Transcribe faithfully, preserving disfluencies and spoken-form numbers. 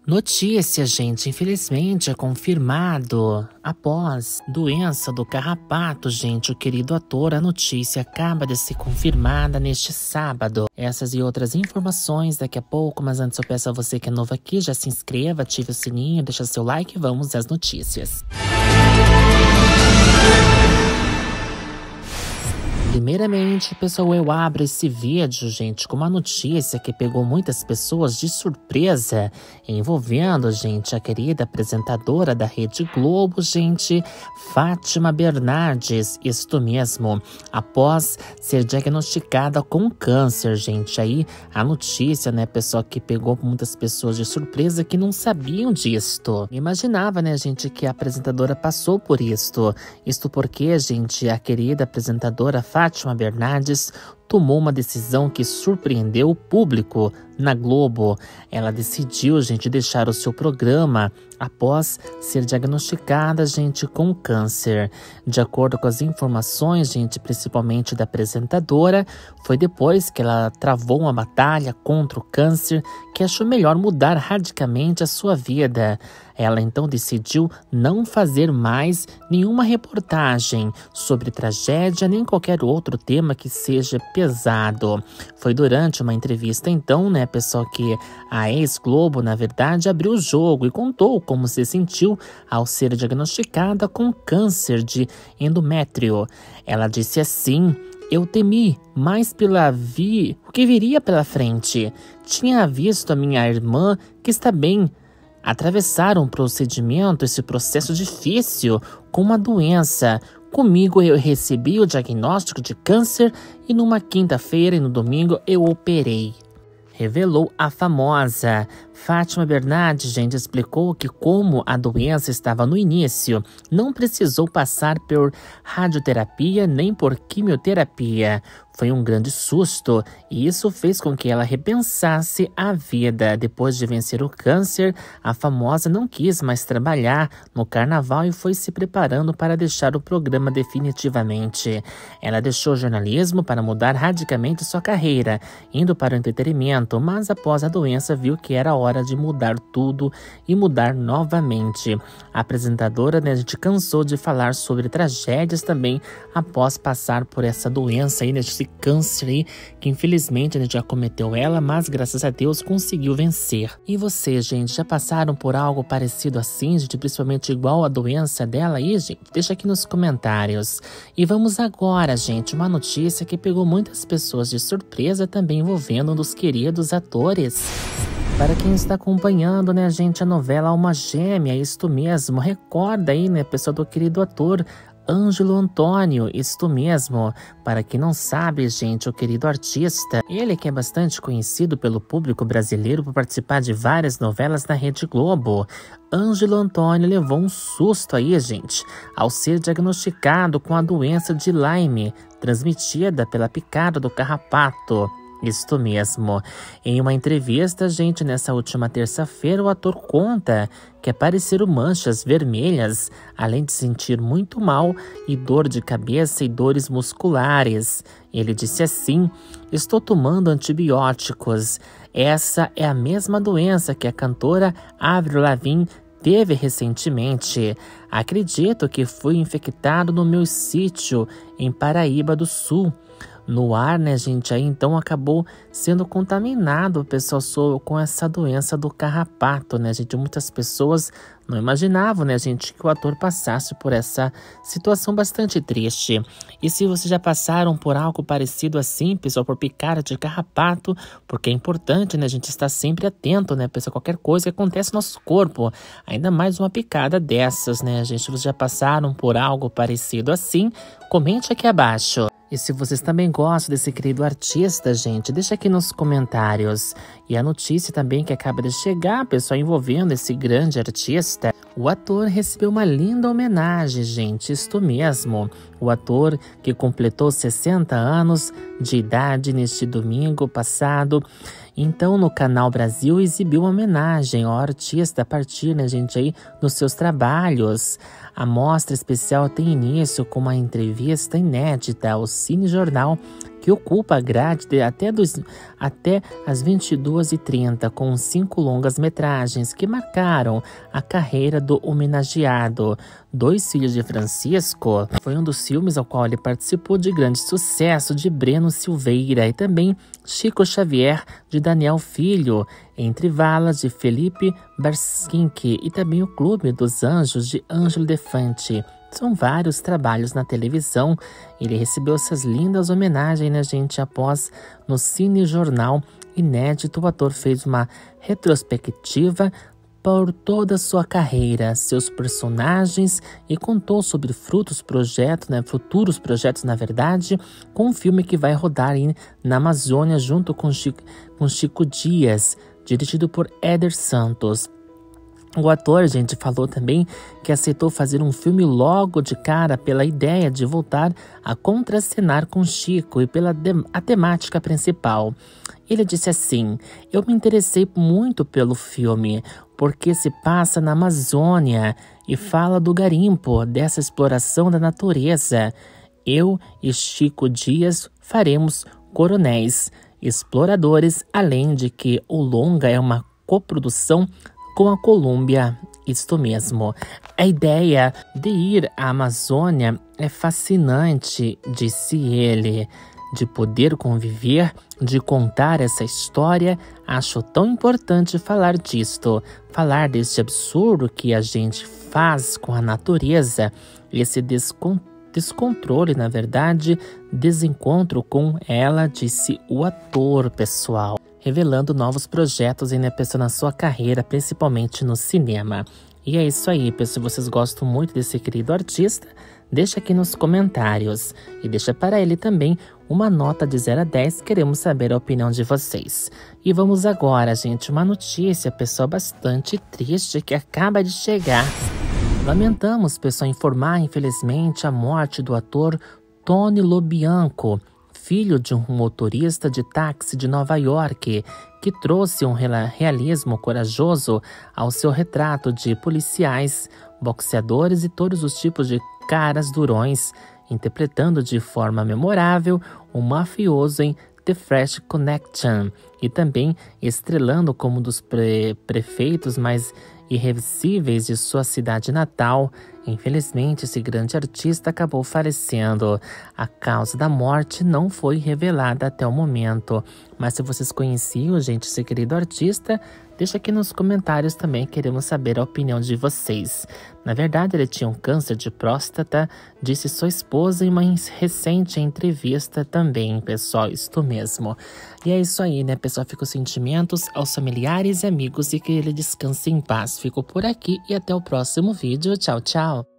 Notícia, gente, infelizmente é confirmado. Após doença do carrapato, gente, o querido ator, a notícia acaba de ser confirmada neste sábado. Essas e outras informações daqui a pouco, mas antes eu peço a você que é novo aqui, já se inscreva, ative o sininho, deixa seu like e vamos às notícias. Primeiramente, pessoal, eu abro esse vídeo, gente, com uma notícia que pegou muitas pessoas de surpresa, envolvendo, gente, a querida apresentadora da Rede Globo, gente, Fátima Bernardes, isto mesmo, após ser diagnosticada com câncer, gente. Aí a notícia, né, pessoal, que pegou muitas pessoas de surpresa que não sabiam disto. Imaginava, né, gente, que a apresentadora passou por isto. Isto porque, gente, a querida apresentadora Fátima Fátima Bernardes tomou uma decisão que surpreendeu o público na Globo. Ela decidiu, gente, deixar o seu programa após ser diagnosticada, gente, com câncer. De acordo com as informações, gente, principalmente da apresentadora, foi depois que ela travou uma batalha contra o câncer que achou melhor mudar radicalmente a sua vida. Ela então decidiu não fazer mais nenhuma reportagem sobre tragédia nem qualquer outro tema que seja pesado. Foi durante uma entrevista então, né, pessoal, que a ex-Globo, na verdade, abriu o jogo e contou como se sentiu ao ser diagnosticada com câncer de endométrio. Ela disse assim: "Eu temi mais pela vi, o que viria pela frente. Tinha visto a minha irmã, que está bem, atravessar um procedimento, esse processo difícil, com uma doença. Comigo eu recebi o diagnóstico de câncer e numa quinta-feira e no domingo eu operei", revelou a famosa. Fátima Bernardes, gente, explicou que como a doença estava no início, não precisou passar por radioterapia nem por quimioterapia. Foi um grande susto e isso fez com que ela repensasse a vida. Depois de vencer o câncer, a famosa não quis mais trabalhar no carnaval e foi se preparando para deixar o programa definitivamente. Ela deixou o jornalismo para mudar radicalmente sua carreira, indo para o entretenimento, mas após a doença viu que era hora de mudar tudo e mudar novamente. A apresentadora, né, a gente cansou de falar sobre tragédias também após passar por essa doença aí, nesse câncer aí, que infelizmente a gente já cometeu ela, mas graças a Deus conseguiu vencer. E vocês, gente, já passaram por algo parecido assim, gente, principalmente igual a doença dela aí, gente? Deixa aqui nos comentários. E vamos agora, gente, uma notícia que pegou muitas pessoas de surpresa também envolvendo um dos queridos atores. Para quem está acompanhando, né, gente, a novela Alma Gêmea, isto mesmo, recorda aí, né, pessoal, do querido ator Ângelo Antônio, isto mesmo. Para quem não sabe, gente, o querido artista, ele que é bastante conhecido pelo público brasileiro por participar de várias novelas na Rede Globo. Ângelo Antônio levou um susto aí, gente, ao ser diagnosticado com a doença de Lyme, transmitida pela picada do carrapato. Isto mesmo. Em uma entrevista, gente, nessa última terça-feira, o ator conta que apareceram manchas vermelhas, além de sentir muito mal e dor de cabeça e dores musculares. Ele disse assim: "Estou tomando antibióticos. Essa é a mesma doença que a cantora Avril Lavigne teve recentemente. Acredito que fui infectado no meu sítio em Paraíba do Sul." No ar, né, gente, aí então acabou sendo contaminado o pessoal com essa doença do carrapato, né, gente? Muitas pessoas não imaginavam, né, gente, que o ator passasse por essa situação bastante triste. E se vocês já passaram por algo parecido assim, pessoal, por picada de carrapato, porque é importante, né, a gente estar sempre atento, né, pessoal, qualquer coisa que acontece no nosso corpo, ainda mais uma picada dessas, né, gente? Se vocês já passaram por algo parecido assim, comente aqui abaixo. E se vocês também gostam desse querido artista, gente, deixa aqui nos comentários. E a notícia também que acaba de chegar, pessoal, envolvendo esse grande artista. O ator recebeu uma linda homenagem, gente, isto mesmo. O ator, que completou sessenta anos de idade neste domingo passado, então no Canal Brasil exibiu uma homenagem ao artista a partir, né, gente, aí dos seus trabalhos. A mostra especial tem início com uma entrevista inédita ao Cine Jornal, que que ocupa a grade de até, dos, até as vinte e duas e trinta, com cinco longas-metragens que marcaram a carreira do homenageado. Dois Filhos de Francisco foi um dos filmes ao qual ele participou de grande sucesso de Breno Silveira e também Chico Xavier de Daniel Filho, Entre Valas de Felipe Barsinski e também O Clube dos Anjos de Ângelo Defante. São vários trabalhos na televisão. Ele recebeu essas lindas homenagens, né, gente? Após, no Cine Jornal Inédito, o ator fez uma retrospectiva por toda a sua carreira, seus personagens e contou sobre frutos projetos, né, futuros projetos, na verdade, com um filme que vai rodar aí na Amazônia junto com Chico, com Chico Dias, dirigido por Éder Santos. O ator, gente, falou também que aceitou fazer um filme logo de cara pela ideia de voltar a contracenar com Chico e pela a temática principal. Ele disse assim: eu me interessei muito pelo filme, porque se passa na Amazônia e fala do garimpo, dessa exploração da natureza. Eu e Chico Dias faremos coronéis, exploradores, além de que o longa é uma coprodução com a Colômbia. Isto mesmo. A ideia de ir à Amazônia é fascinante, disse ele. De poder conviver, de contar essa história, acho tão importante falar disto, falar deste absurdo que a gente faz com a natureza, esse descon descontrole, na verdade, desencontro com ela, disse o ator, pessoal, revelando novos projetos em pessoa na sua carreira, principalmente no cinema. E é isso aí, pessoal. Se vocês gostam muito desse querido artista, deixa aqui nos comentários e deixa para ele também uma nota de zero a dez, queremos saber a opinião de vocês. E vamos agora, gente, uma notícia, pessoal, bastante triste que acaba de chegar. Lamentamos, pessoal, informar, infelizmente, a morte do ator Tony Lobianco, filho de um motorista de táxi de Nova York, que trouxe um realismo corajoso ao seu retrato de policiais, boxeadores e todos os tipos de caras durões, interpretando de forma memorável o mafioso em The Fresh Connection e também estrelando como um dos pre prefeitos mais irreversíveis de sua cidade natal. Infelizmente, esse grande artista acabou falecendo. A causa da morte não foi revelada até o momento. Mas se vocês conheciam, gente, esse querido artista, deixa aqui nos comentários também, queremos saber a opinião de vocês. Na verdade, ele tinha um câncer de próstata, disse sua esposa em uma recente entrevista também, pessoal, isto mesmo. E é isso aí, né, pessoal? Fica os sentimentos aos familiares e amigos e que ele descanse em paz. Fico por aqui e até o próximo vídeo. Tchau, tchau!